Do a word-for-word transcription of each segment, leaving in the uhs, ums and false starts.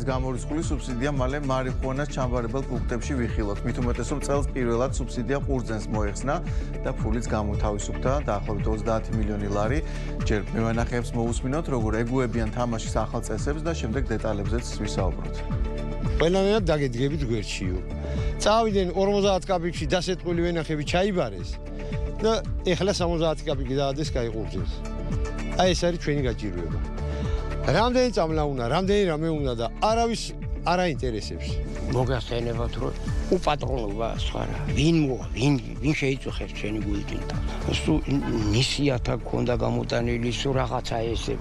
გამორიცხული სუბსიდია მალე მარიხუანას ჩამბარებელ პუნქტებში ვიხილოთ. მით უმეტეს რომ წელს პირველად სუბსიდია ყურძენს მოეხსნა და ფულიც გამოთავისუფლდა დაახლოებით ოცდაათი მილიონი ლარი. ჯერ მევენახეებს მოусმინოთ როგორ ეგუებიან თამაშის ახალ წესებს და შემდეგ დეტალებზეც ვისაუბროთ. ყველანაირად დაგედგებით გვერდშიო. წავიდნენ ორმოცდაათ კაპიკში დასეტყვილი ვენახები ჩაიბარეს და ეხლა სამოცდაათი კაპიკი დაადეს გაიყურძეს. აი ეს არის ჩვენი გაჭირვება. რამდენი წამლა უნდა, რამდენი რამე უნდა და არავის არ აინტერესებს. მოგახსენებათ რომ უპატრონობა სხვა რა. ვინ მოვა, ვინ ვინ შეიწუხებს ჩვენი გულიდან. სულ ნისიათა ქონდა გამოტანილი, სულ რაღაცა ესე.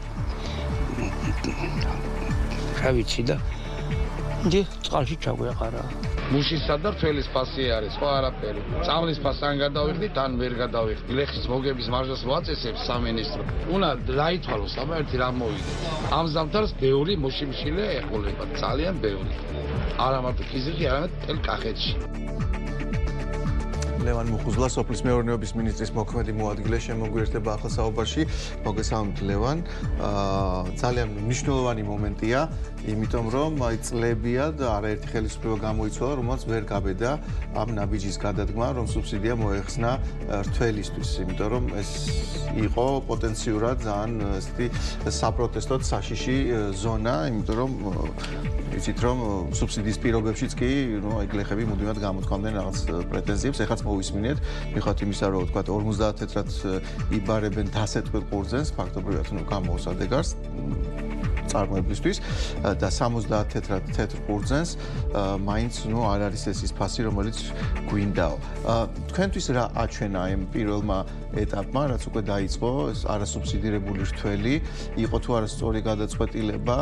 რა ვიცი და დი წყალში ჩაგვეყარა. მუშისა და რთველის ფასი არის, ხო არაფერი. წამლის ფასს ან გადავიხდით, ან ვერ გადავიხდით. ლეხის მოგების მარჟას მოაწესებს სამინისტრო. უნდა დაითვალოს, აბა ერთი რამ მოვიდეთ. ამ ზამთარს ბევრი მოშიმშილე ეყოლება, ძალიან ბევრი. არა მარტო ფიზიკი, არამედ მთელ კახეთში. ლევან მუხუზლა სოფლის მეურნეობის მინისტრის მოქმედი მოადგილე შემოგვიერთება ახალ საუბარში. მოგესალმებით ლევან. ძალიან მნიშვნელოვანი მომენტია, იმიტომ რომ აი წლებია და არაერთი ხელისუფლება გამოიცვალა, რომელსაც ვერ გაბედა ამ ნაბიჯის გადადგმა, რომ სუბსიდია მოეხსნა რთველისთვის, იმიტომ რომ ეს იყო პოტენციურად ძალიან ესეთი საპროტესტოდ საშიში ზონა, იმიტომ რომ იცით რომ სუბსიდიის პირობებშიც კი, ნუ აი გლეხები მუდმივად გამოთქვამდნენ რაღაც პრეტენზიებს, ეხლაც მოვისმინეთ, მიხოთ იმისა, რომ თქვა ორმოცდაათ თეთრად იბარებენ დასეტყვილ ყურძენს, ფაქტობრივად ნუ გამოუსადეგარს წარმოებლისთვის და სამოცდაათ თეთრად თეთრ ყურძენს მაინც ნუ არ არის ეს ის ფასი, რომელიც გვინდაო. თქვენთვის რა აჩვენა ამ პირველმა ეტაპმა, რაც უკვე დაიწყო, ეს არასუბსიდირებული რთველი, იყო თუ არა სწორი გადაწყვეტილება,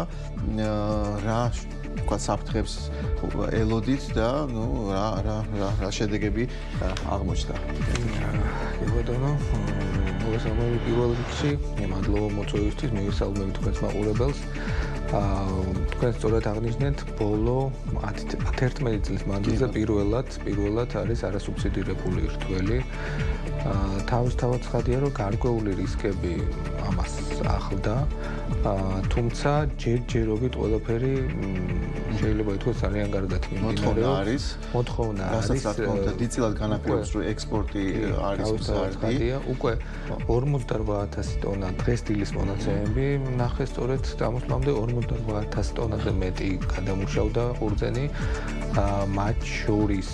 რა თქვა საფრთხებს ელოდით და ნუ რა რა რა შედეგები აღმოჩნდა. კი ბატონო, მოგესალმებით პირველ რიგში, მადლობა მოწვევისთვის, მივესალმებით თქვენს მაყურებელს. თქვენ სწორად აღნიშნეთ, ბოლო ათერთმეტი წლის მანძილზე პირველად, პირველად არის არასუბსიდირებული რთველი. თავისთავად ცხადია, რომ გარკვეული რისკები ამას ახლდა, თუმცა ჯერჯერობით ყველაფერი შეიძლება ითქვას ძალიან კარგად მიმდინარეობს. არის მოთხოვნა არის. რასაც თქო და დიდწილად განაპირობებს, რომ ექსპორტი არის მზარდი. უკვე ორმოცდაორბა ათასი ტონა დღეს დილის მონაცემები ნახე სწორედ წამოსვლამდე ორმოცდაორბა ათასი ტონაზე მეტი გადამუშავდა ყურძენი. მათ შორის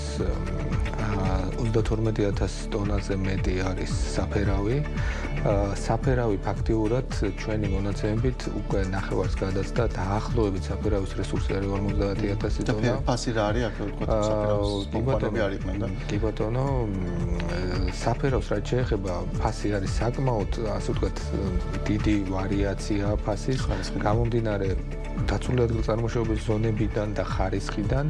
ოცდათორმეტი ათასი ტონაზე მეტი არის საფერავი. საფერავი ფაქტიურად ჩვენი მონაცემებით უკვე ნახევარს გადაცდა დაახლოებით საფერავის რესურსი არის ორმოცდაათი ათასი ტონა. ფასი რა არის აქ თქვა საფერავის კომპანიები არ იყვნენ და კი ბატონო, საფერავს რაც შეეხება ფასი არის საკმაოდ ასე ვთქვათ დიდი ვარიაცია ფასის გამომდინარე დაცული ადგილწარმოშობების ზონებიდან და ხარისხიდან.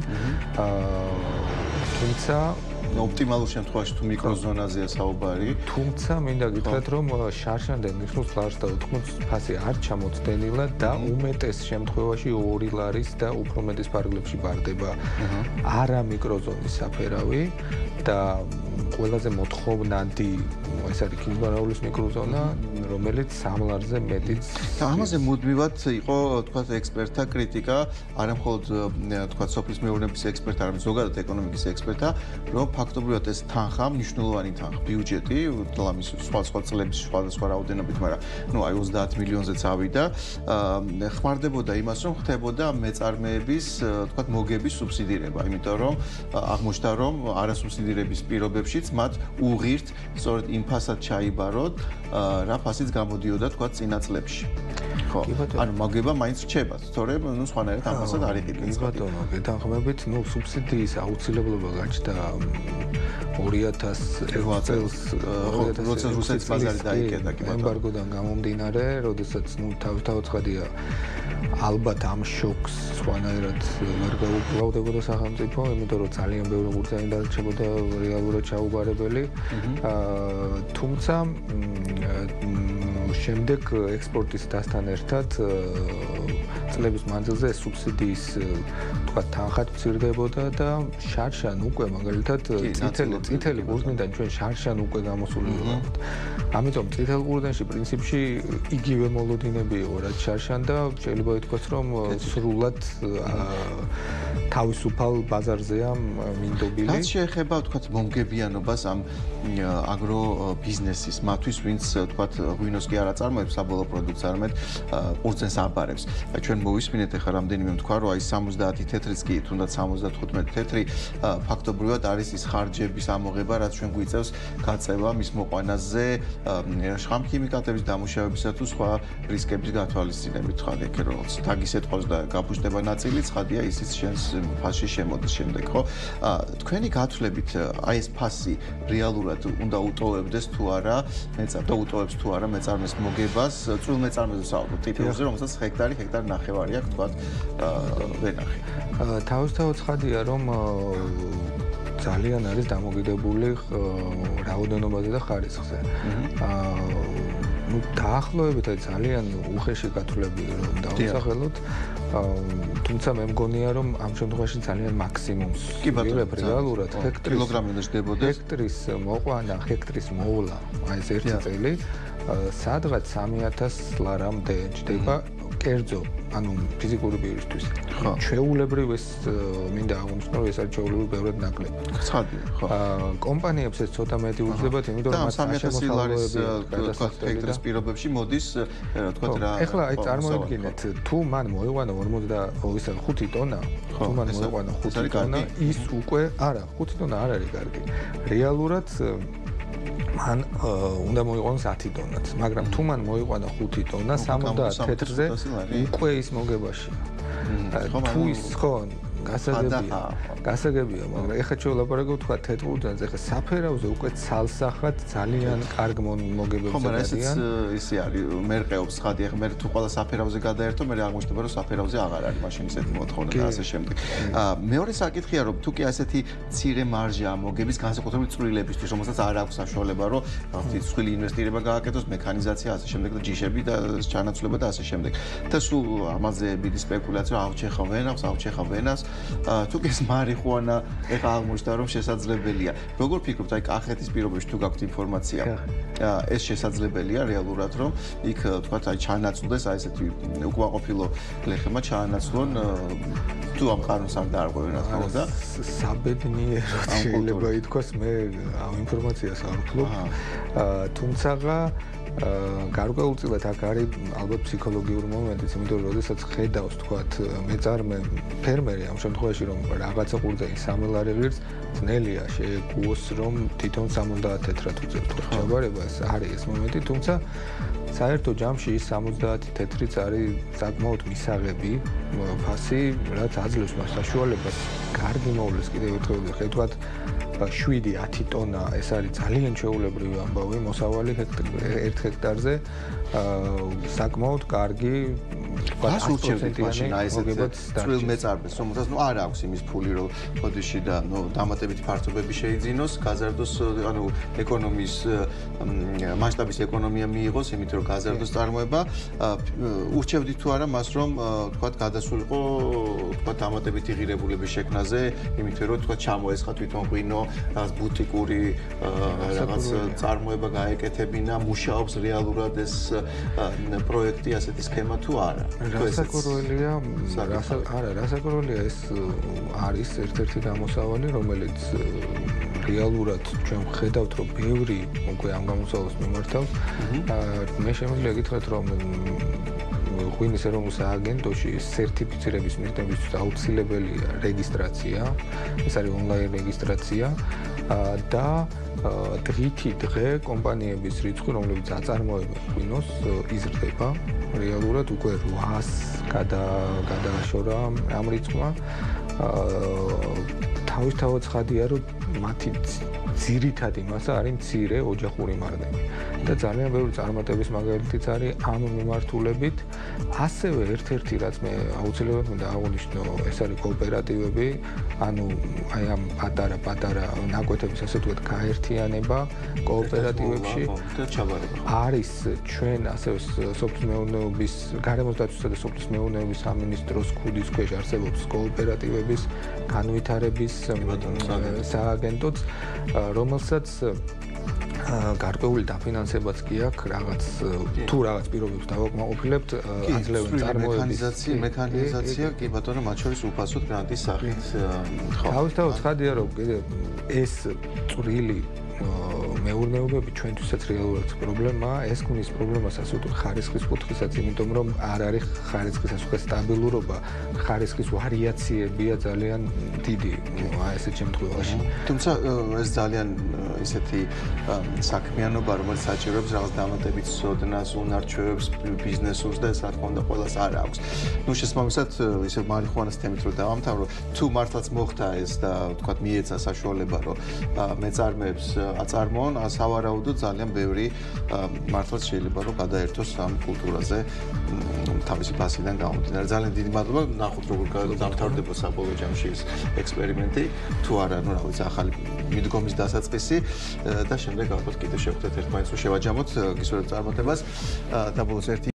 თუმცა ოპტიმალურ შემთხვევაში თუ მიკროზონაზეა საუბარი, თუმცა მინდა გითხრათ რომ შარშანდელ ნიშნულს ლარს და ოთხმოცს ფასი არ ჩამოცდენილა და უმეტეს შემთხვევაში ორი ლარის და უფრო მეტის ფარგლებში ბარდება არა მიკროზონის საფერავი და ყველაზე მოთხოვნადი ეს არის კინბარაულის მიკროზონა, რომელიც სამ ლარზე მეტიც. და ამაზე მუდმივად იყო თქვა ექსპერტთა კრიტიკა, არა მხოლოდ თქვა სოფლის მეურნეობის ექსპერტთა, არამედ ზოგადად ეკონომიკის ექსპერტთა, რომ ფაქტობრივად ეს თანხა, მნიშვნელოვანი თანხა, ბიუჯეტი, ლამის სხვა სხვა წლების სხვადასხვა რაოდენობით, მაგრამ ნუ აი ოცდაათ მილიონზეც ავიდა, ხმარდებოდა იმას, რომ ხდებოდა მეწარმეების თქვა მოგების სუბსიდირება, იმიტომ რომ აღმოჩნდა, რომ არასუბსიდირების პირობებშიც მათ უღირთ სწორედ იმ ფასად ჩაიბაროთ, რა ფასიც გამოდიოდა თქვა წინა წლებში. ხო, ანუ მოგება მაინც რჩება, თორემ ნუ სხვანაირად ამ ფასად არ იყიდება. კი ბატონო, გეთანხმებით, ნუ სუბსიდიის აუცილებლობა გაჩნდა ორი ათასი ოთხ წელს, როცა რუსეთის ბაზარი დაიკეტა, კი ბატონო. ემბარგოდან გამომდინარე, როდესაც ნუ თავისთავად ცხადია ალბათ ამ შოკს სხვანაირად ვერ გაუკლავდებოდა სახელმწიფო, იმიტომ რომ ძალიან ბევრი ყურძენი დარჩებოდა რეალურად ჩაუბარებელი. თუმცა შემდეგ ექსპორტის დასთან ერთად წლების მანძილზე სუბსიდიის თქვა თანხად მცირდებოდა და შარშან უკვე მაგალითად წითელი წითელი ყურძნიდან ჩვენ შარშან უკვე გამოსული ვიყავით. ამიტომ წითელ ყურძნში პრინციპში იგივე მოლოდინები იყო რაც შარშან და შეიძლება ითქვას რომ სრულად თავისუფალ ბაზარზეა მინდობილი. რაც შეეხება თქვა მომგებიანობას ამ აგრო ბიზნესის მათთვის ვინც თქვა ღვინოს კი არ აწარმოებს საბოლოო პროდუქტს არამედ ყურძნს აბარებს. ჩვენ მოვისმინეთ ახლა რამდენიმე თქვა რომ აი სამოცდაათი თეთრიც კი თუნდაც სამოცდათხუთმეტი თეთრი ფაქტობრივად არის ის ხარჯების ამოღება რაც ჩვენ გვიწევს გაწევა მის მოყვანაზე შხამქიმიკატების დამუშავებისა თუ სხვა რისკების გათვალისწინებით ხარ ეგ როგორც თაგის ეთყობს და გაფუშტება ნაწილი ცხადია ისიც შენს ფასში შემოდის შემდეგ ხო თქვენი გათვლებით აი ეს ფასი რეალურად უნდა უტოვებდეს თუ არა მეწარ და უტოვებს თუ არა მეწარმეს მოგებას წვრილ მეწარმეზე საუბრობ ტიპიურზე რომელსაც ჰექტარი ჰექტარი ნახევარი აქვს თქვა ვენახი თავისთავად ცხადია რომ ძალიან არის დამოკიდებული რაოდენობაზე და ხარისხზე. ნუ დაახლოებით ძალიან უხეში გათვლები რომ დავსახელოთ. თუმცა მე მგონია რომ ამ შემთხვევაში ძალიან მაქსიმუმს ვიღებ რეალურად ჰექტრის კილოგრამი უნდა შდებოდეს. ჰექტრის მოყვანა, ჰექტრის მოვლა, აი ეს ერთი წელი სადღაც სამი ათას ლარამდე ჯდება კერძო ანუ ფიზიკური პირისთვის. ჩვეულებრივ ეს მინდა აღმოჩნდა რომ ეს არის ჩვეულებრივ ბევრად ნაკლები. ცხადია, ხო. კომპანიებს ეს ცოტა მეტი უძლებათ, იმიტომ რომ მათ სამი ათასი ლარის თქვა ჰექტრის პირობებში მოდის თქვა რა. ეხლა აი წარმოიდგინეთ, თუ მან მოიყვანა ორმოცდახუთი ტონა, თუ მან მოიყვანა ხუთი ტონა, ის უკვე არა, ხუთი ტონა არ არის კარგი. რეალურად მან უნდა მოიყვანოს ათი ტონაც, მაგრამ თუ მან მოიყვანა ხუთი ტონა სამოცდაათ თეთრზე უკვე ის მოგებაშია. თუ ის ხო გასაგებია, გასაგებია, მაგრამ ეხლა ჩვენ ვლაპარაკობთ თქვა თეთრ ყურძნზე, ეხლა საფერავზე უკვე ცალსახად ძალიან კარგ მოგებებს არიან. ხო, მაგრამ ესეც ისე არის, მერყეობს ხადი, ეხლა მე თუ ყველა საფერავზე გადაერთო, მე აღმოჩნდება რომ საფერავზე აღარ არის მაშინ ისეთი მოთხოვნა და ასე შემდეგ. მეორე საკითხია რომ თუ კი ასეთი მცირე მარჟა მოგების განსაკუთრებით წვრილებისთვის, რომელსაც არ აქვს საშუალება რომ ცხვილი ინვესტირება გააკეთოს, მექანიზაცია ასე შემდეგ და ჯიშები და ჩანაცვლება და ასე შემდეგ. და სულ ამაზე ბიდი სპეკულაცია ავჩეხა ვენას, ავჩეხა ვენას თუ კი ეს მარიხუანა ეხა აღმოჩნდა რომ შესაძლებელია. როგორ ფიქრობთ, აი კახეთის პირობებში თუ გაქვთ ინფორმაცია, ეს შესაძლებელია რეალურად რომ იქ თქვათ აი ჩანაცვლდეს აი ესეთი უკმაყოფილო გლეხებმა ჩაანაცვლონ თუ ამ ყანონს არ დაარღვევენ ახლა და საბედნიეროდ შეიძლება ითქვას მე ამ ინფორმაციას არ ვფლობ. თუმცა გარკვეულწილად აქ არის ალბათ ფსიქოლოგიური მომენტიც, იმიტომ რომ შესაძ ხედავს თქვათ მეწარმე ფერმერი ამ შემთხვევაში რომ რაღაცა ყურძენი სამი ლარი ღირს ძნელია შეეგუოს რომ თვითონ სამოცდაათ თეთრად უწევთ ჩაბარება ეს არის ეს მომენტი, თუმცა საერთო ჯამში ის სამოცდაათი თეთრიც არის საკმაოდ მისაღები ფასი, რაც აძლევს მას საშუალებას კარგი მოვლეს კიდევ ერთხელ ხედავთ შვიდი ათი ტონა ეს არის ძალიან ჩვეულებრივი ამბავი მოსავალი ერთ ჰექტარზე საკმაოდ კარგი გას ურჩევთ მაშინ აი ესეთ წვრილ მეწარმეს რომელსაც ნუ არ აქვს იმის ფული რომ ბოდიში და ნუ დამატებითი ფართობები შეიძინოს გაზარდოს ანუ ეკონომიის მასშტაბის ეკონომია მიიღოს იმიტომ რომ გაზარდოს წარმოება ურჩევდით თუ არა მას რომ თქვათ გადასულიყო თქვათ დამატებითი ღირებულების შექმნაზე იმიტომ რომ თქვათ ჩამოესხა თვითონ ღვინო რაღაც ბუტიკური რაღაც წარმოება გაეკეთებინა მუშაობს რეალურად ეს პროექტი ასეთი სქემა თუ არა რასაკურველია არა რასაკურველია ეს არის ერთ-ერთი გამოსავალი რომელიც რეალურად ჩვენ ხედავთ რომ ბევრი უკვე ამ გამოსავალს მიმართავს მე შემიძლია გითხრათ რომ ღვინის ეროვნულ სააგენტოში სერტიფიცირების მიღებისთვის აუცილებელია რეგისტრაცია ეს არის ონლაინ რეგისტრაცია და დღითი დღე კომპანიების რიცხვი რომლებიც აწარმოებენ ღვინოს იზრდება რეალურად უკვე რვას გადააშორა ამ რიცხვმა თავისთავად ცხადია რომ მათი ძირითადი მასა არის მცირე ოჯახური მარნები და ძალიან ბევრი წარმატების მაგალითიც არის ამ მიმართულებით. ასევე ერთ-ერთი რაც მე აუცილებლად მინდა აღვნიშნო, ეს არის კოოპერატივები, ანუ აი ამ პატარა-პატარა ნაკვეთების ასე ვთქვათ გაერთიანება კოოპერატივებში არის ჩვენ ასევე სოფლის მეურნეობის, გარემოს დაცვისა და სოფლის მეურნეობის სამინისტროს ქუდის ქვეშ არსებობს კოოპერატივების განვითარების სააგენტოც, რომელსაც გარკვეული დაფინანსებაც კი აქვს, რაღაც თუ რაღაც პირობებს დავაკმაყოფილებთ, აძლევენ წარმოების მექანიზაცია, კი ბატონო, მათ შორის უფასოდ გრანტის სახით. ხო. თავისთავად ცხადია, რომ ეს წვრილი მეურნეობები ჩვენთვისაც რეალურად პრობლემაა. ეს ქმნის პრობლემას ასე ვთქვათ ხარისხის კუთხესაც, იმიტომ რომ არ არის ხარისხის ასე ვთქვათ სტაბილურობა, ხარისხის ვარიაციებია ძალიან დიდი ესეთ შემთხვევაში. თუმცა ეს ძალიან ისეთი საქმიანობა, რომელიც საჭიროებს რაღაც დამატებით სოდნას, უნარჩვევებს, ბიზნესურს და ეს რა თქმა უნდა ყველას არ აქვს. ნუ შესაბამისად, ისე მარიხუანას თემით რო დავამთავრო, თუ მართლაც მოხდა ეს და ვთქვათ მიეცა საშუალება, რომ მეწარმეებს აწარმოონ, სავარაუდოდ ძალიან ბევრი მართლაც შეიძლება რომ გადაერთოს ამ კულტურაზე თავისი ფასიდან გამომდინარე. ძალიან დიდი მადლობა. ნახოთ როგორ დამთავრდება საბოლოო ჯამში ეს ექსპერიმენტი, თუ არა, ну, რა ვიცი, ახალი მიდგომის დასაწყისი და შემდეგ ალბათ კიდევ შევხვდეთ ერთმანეთს რომ შევაჯამოთ გისურვებთ წარმატებას და ბოლოს ერთი